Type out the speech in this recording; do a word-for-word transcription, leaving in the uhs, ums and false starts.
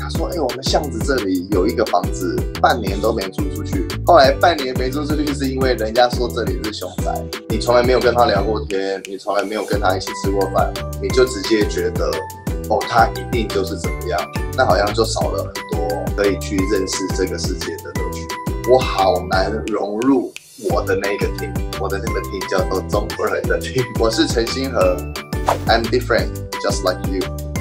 他说：“哎、欸，我们巷子这里有一个房子，半年都没租出去。后来半年没租出去，是因为人家说这里是凶宅，你从来没有跟他聊过天，你从来没有跟他一起吃过饭，你就直接觉得，哦，他一定就是怎么样，那好像就少了很多可以去认识这个世界的乐趣。我好难融入我的那个 team， 我的那个 team 叫做中国人的 team。我是陈星河 ，I'm different, just like you。”